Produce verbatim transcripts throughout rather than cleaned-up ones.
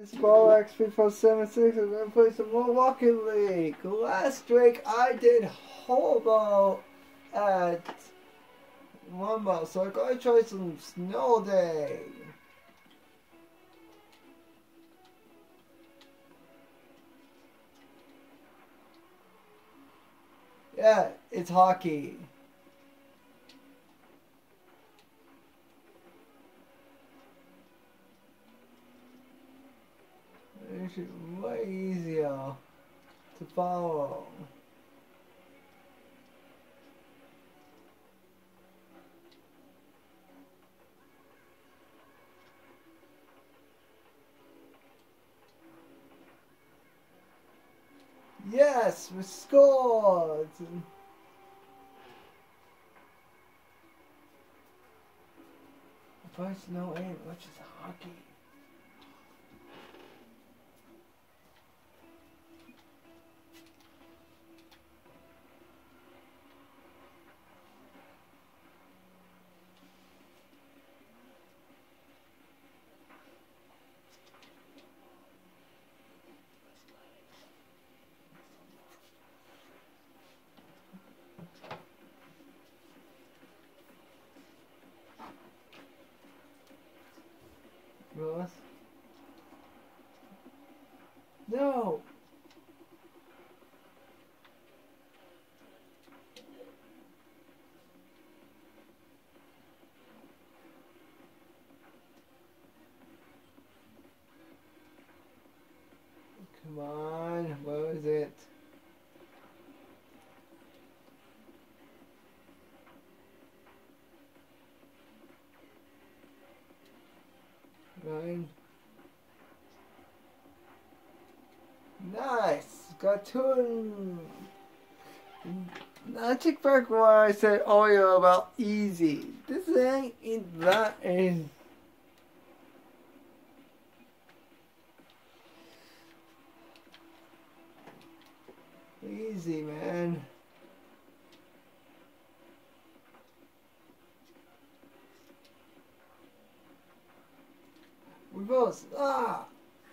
It's Ball X three four seven six. I'm gonna play some more Rocket League. Last week I did Hobo at Rumble, so I'm gonna try some Snow Day. Yeah, it's hockey. It's way easier to follow. Yes, we scored! But no aim, which is hockey. Ross? No! Come on, where is it? Nine. Nice! Got two. I take back what I said earlier about easy. This ain't in that in. Easy, man. We both ah.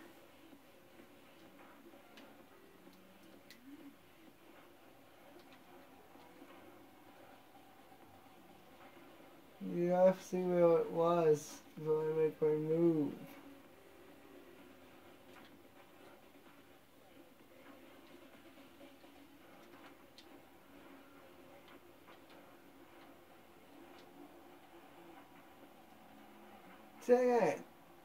You have to see where it was before I make my move. Dang it.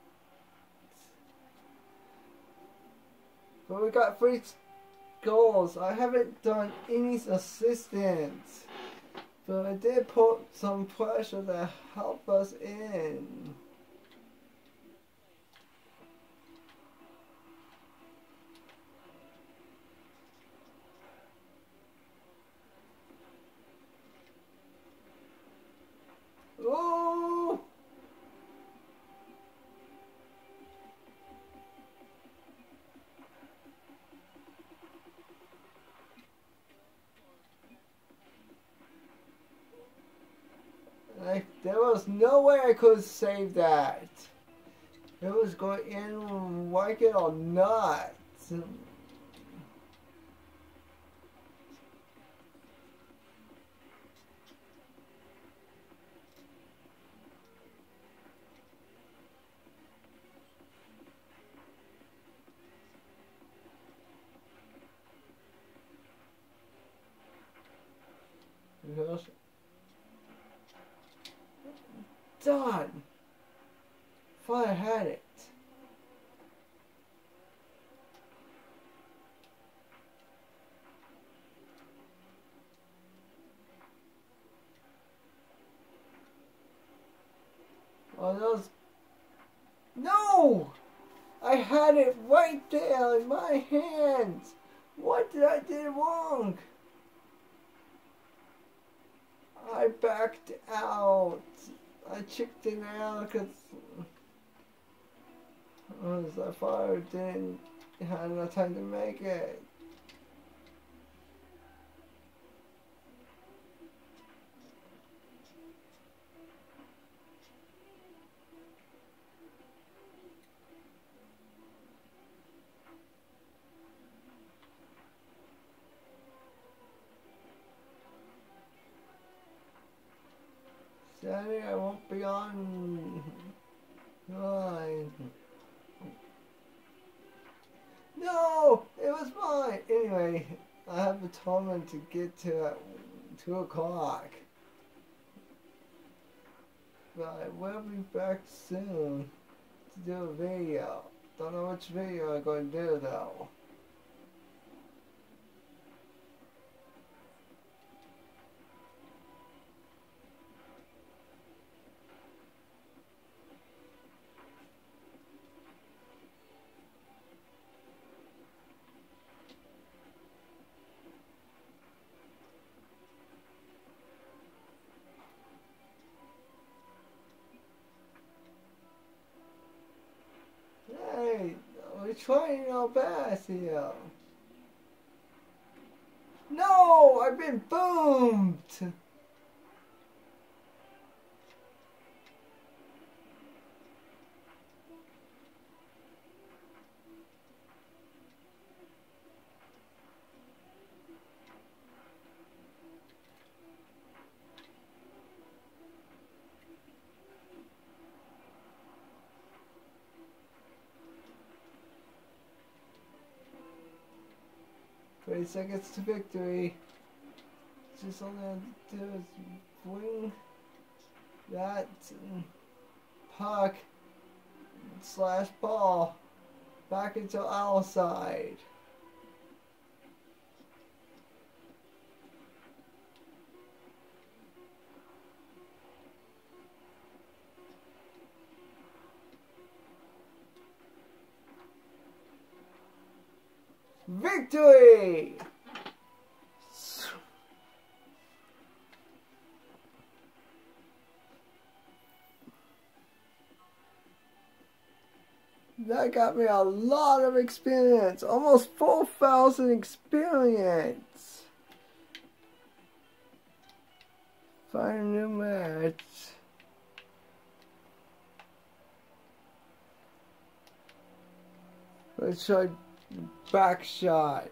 But we got three goals. I haven't done any assistance. But I did put some pressure to help us in. Oh! Like, there was no way I could save that. It was going in, like it or not. Because done. Thought I had it. Oh, that was... No! I had it right there in my hands. What did I do wrong? I backed out. I checked it out because I thought I didn't have enough time to make it. Daddy, I won't be on. Mine. No! It was mine! Anyway, I have a tournament to get to at two o'clock. But I will be back soon to do a video. Don't know which video I'm going to do though. Hey, we're trying our best here. No! I've been boomed! Twenty seconds to victory. Just all I have to do is bring that puck slash ball back into our side. Victory! That got me a lot of experience. Almost four thousand experience. Find a new match. Let's try back shot.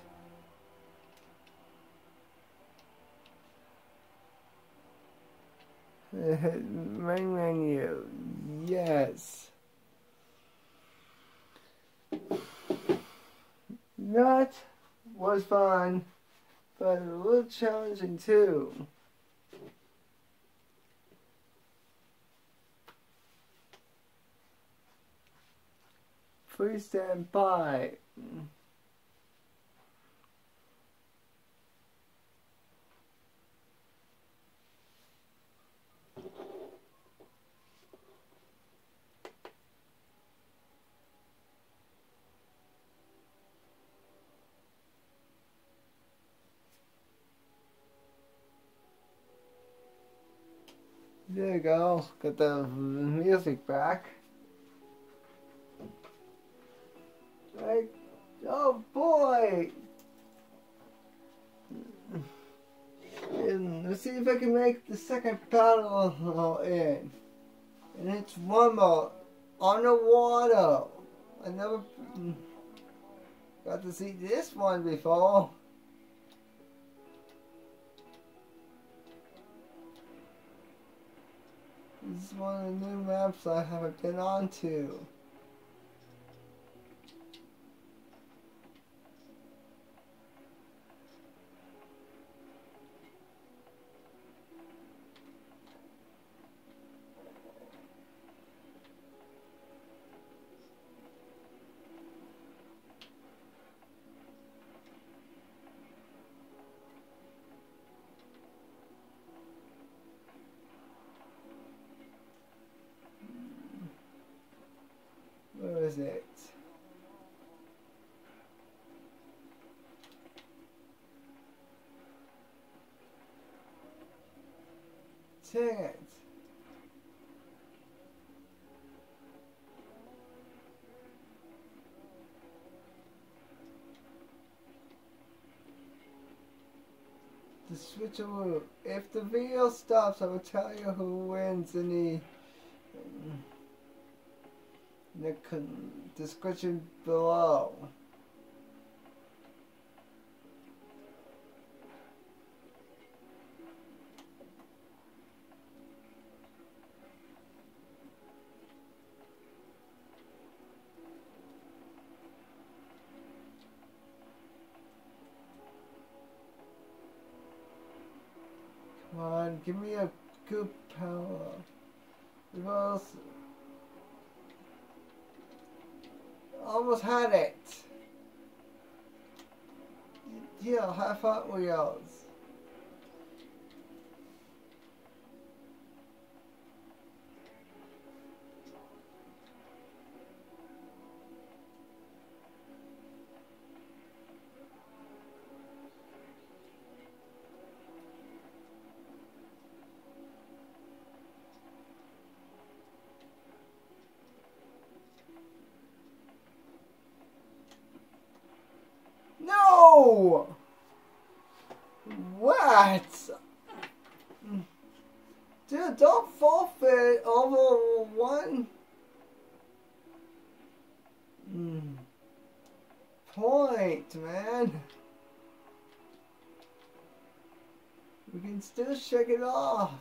Main menu. Yes. That was fun, but a little challenging too. Please stand by. There you go. Got the music back. Like, oh boy! And let's see if I can make the second battle in. And it's one more on the water. I never got to see this one before. This is one of the new maps I haven't been on to. Where is it? Dang it. The switch over. If the video stops, I will tell you who wins in the in the description below. give me a good power. Because almost had it. Yeah, have Hot Wheels. No! What? Dude, don't forfeit over one mm. point, man. We can still shake it off.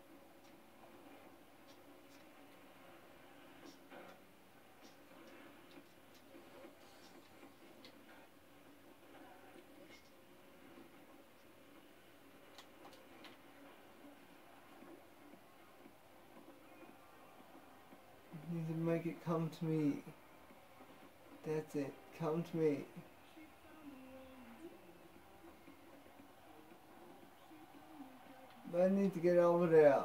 Need to make it come to me. That's it. Come to me. But I need to get over there.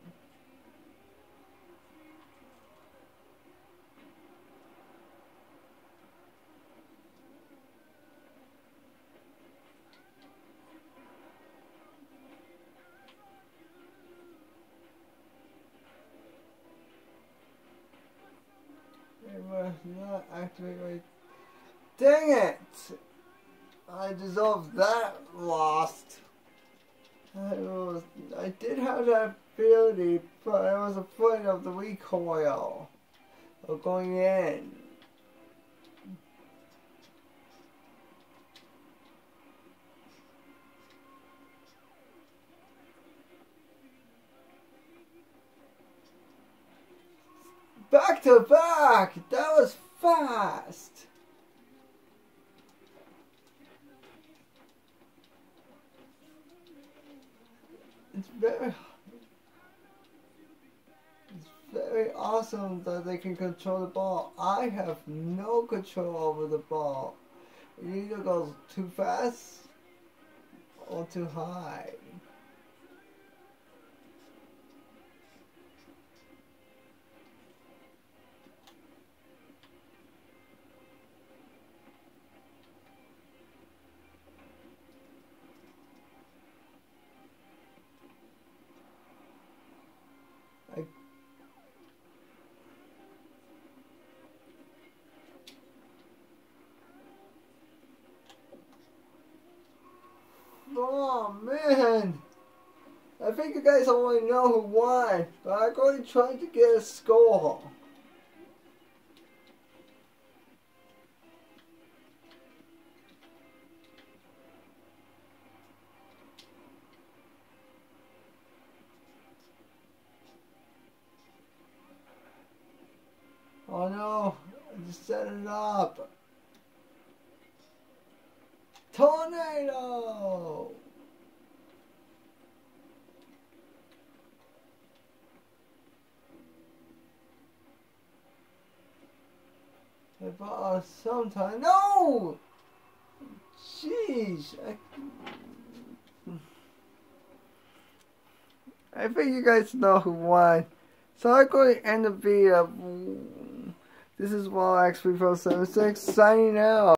It must not activate my... Dang it! I deserved that lost. I was, I did have that ability, but I was afraid of the recoil of going in. Back to back! That was fast! It's very, it's very awesome that they can control the ball. I have no control over the ball. It either goes too fast or too high. I Oh man! I think you guys already know who won, but I'm going to try to get a score. Oh no, I just set it up. Tornado! I bought us sometime. No! Jeez. I, I think you guys know who won. So I'm going to end the video. This is Wall X three four seven six signing out.